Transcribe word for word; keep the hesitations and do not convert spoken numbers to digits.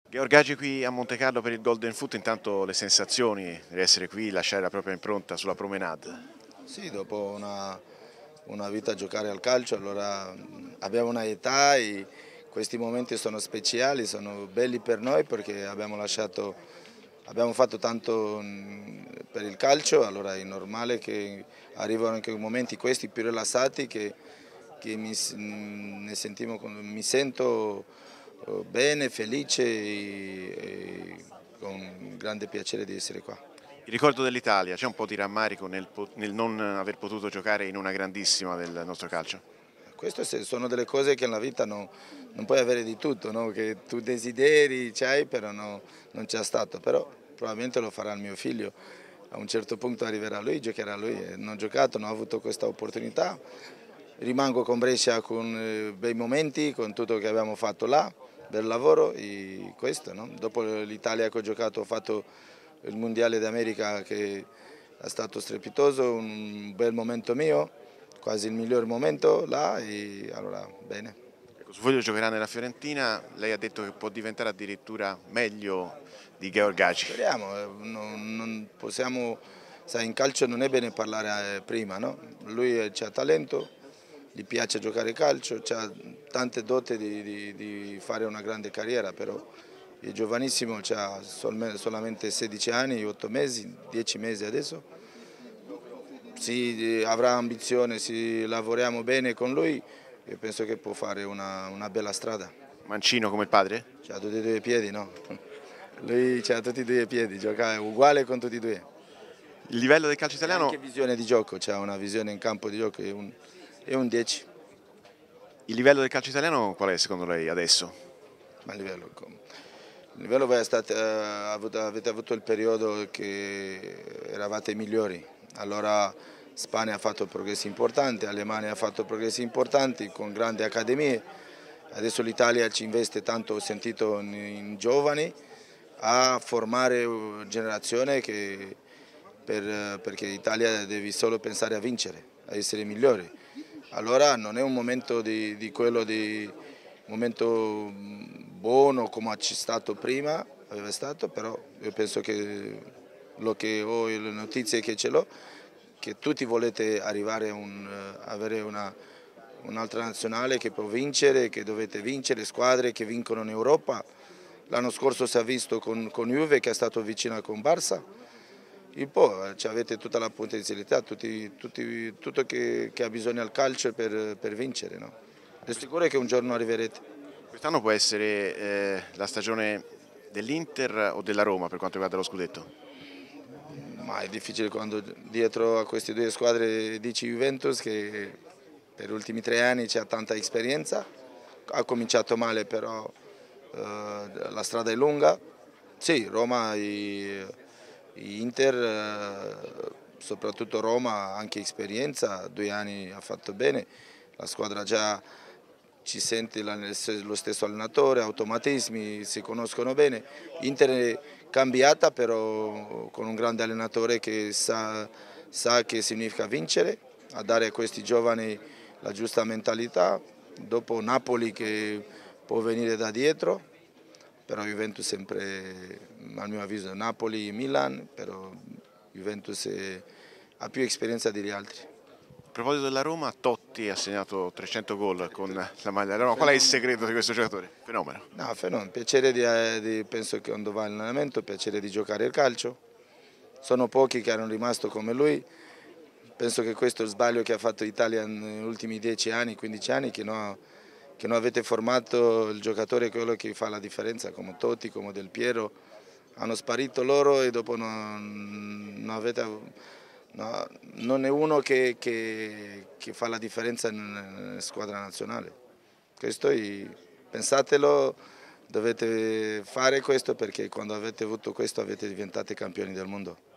Gheorghiagi qui a Montecarlo per il Golden Foot, intanto le sensazioni di essere qui, lasciare la propria impronta sulla promenade. Sì, dopo una, una vita a giocare al calcio, allora abbiamo una età e questi momenti sono speciali, sono belli per noi perché abbiamo lasciato, abbiamo fatto tanto per il calcio, allora è normale che arrivano anche momenti questi più rilassati che, che mi, ne sentiamo, mi sento bene, felice e, e con grande piacere di essere qua. Il ricordo dell'Italia, c'è un po' di rammarico nel, nel non aver potuto giocare in una grandissima del nostro calcio? Queste sono delle cose che nella vita no, non puoi avere di tutto, no? Che tu desideri, c'hai, però no, non c'è stato, però probabilmente lo farà il mio figlio, a un certo punto arriverà lui, giocherà lui, non ho giocato, non ho avuto questa opportunità, rimango con Brescia con bei momenti, con tutto che abbiamo fatto là, bel lavoro e questo, no? Dopo l'Italia che ho giocato ho fatto il Mondiale d'America che è stato strepitoso, un bel momento mio, quasi il miglior momento là e allora bene. Ecco, suo figlio giocherà nella Fiorentina, lei ha detto che può diventare addirittura meglio di Gheorghiagi. Speriamo, non, non possiamo, sai, in calcio non è bene parlare prima, no? Lui ha talento, gli piace giocare calcio, ha tante doti di, di, di fare una grande carriera, però è giovanissimo, ha solamente sedici anni, otto mesi, dieci mesi adesso. Sì, avrà ambizione, sì, lavoriamo bene con lui e penso che può fare una, una bella strada. Mancino come il padre? C'ha tutti e due i piedi, no? Lui ha tutti e due i piedi, gioca uguale con tutti e due. Il livello del calcio E anche italiano, visione di gioco, c'ha una visione in campo di gioco, è un, è un dieci. il livello del calcio italiano qual è secondo lei adesso? Ma il livello, il livello voi state, eh, avete avuto il periodo che eravate i migliori, allora Spagna ha fatto progressi importanti, Alemania ha fatto progressi importanti con grandi accademie, adesso l'Italia ci investe tanto, ho sentito, in, in giovani a formare una generazione che per, perché l'Italia deve solo pensare a vincere, a essere migliori. Allora non è un momento di, di quello di momento buono come c'è stato prima, aveva stato, però io penso che lo che ho, le notizie che ce l'ho, che tutti volete arrivare a un, avere una, un'altra nazionale che può vincere, che dovete vincere, squadre che vincono in Europa. L'anno scorso si è visto con, con Juve che è stato vicino con Barça, e poi avete tutta la potenzialità, tutti, tutti, tutto che, che ha bisogno al calcio per, per vincere. No? È sicuro che un giorno arriverete. Quest'anno può essere eh, la stagione dell'Inter o della Roma per quanto riguarda lo scudetto? Ma è difficile quando dietro a queste due squadre dici Juventus che per gli ultimi tre anni c'ha tanta esperienza, ha cominciato male però eh, la strada è lunga. Sì, Roma e Inter, eh, soprattutto Roma, ha anche esperienza, due anni ha fatto bene, la squadra già ci sente lo stesso allenatore, automatismi, si conoscono bene. Inter è cambiata però con un grande allenatore che sa, sa che significa vincere, a dare a questi giovani la giusta mentalità, dopo Napoli che può venire da dietro, però Juventus sempre, a mio avviso, Napoli e Milan, però Juventus è, ha più esperienza degli altri. A proposito della Roma, Totti ha segnato trecento gol con la maglia della Roma. Qual è il segreto di questo giocatore? Fenomeno. No, fenomeno. Piacere di, di, penso che quando va all'allenamento, piacere di giocare al calcio. Sono pochi che hanno rimasto come lui. Penso che questo è il sbaglio che ha fatto l'Italia negli ultimi dieci anni, quindici anni, che non, che non avete formato il giocatore quello che fa la differenza, come Totti, come Del Piero. Hanno sparito loro e dopo non, non avete... No, non è uno che, che, che fa la differenza nella squadra nazionale. Questo è, pensatelo, dovete fare questo perché quando avete avuto questo avete diventato campioni del mondo.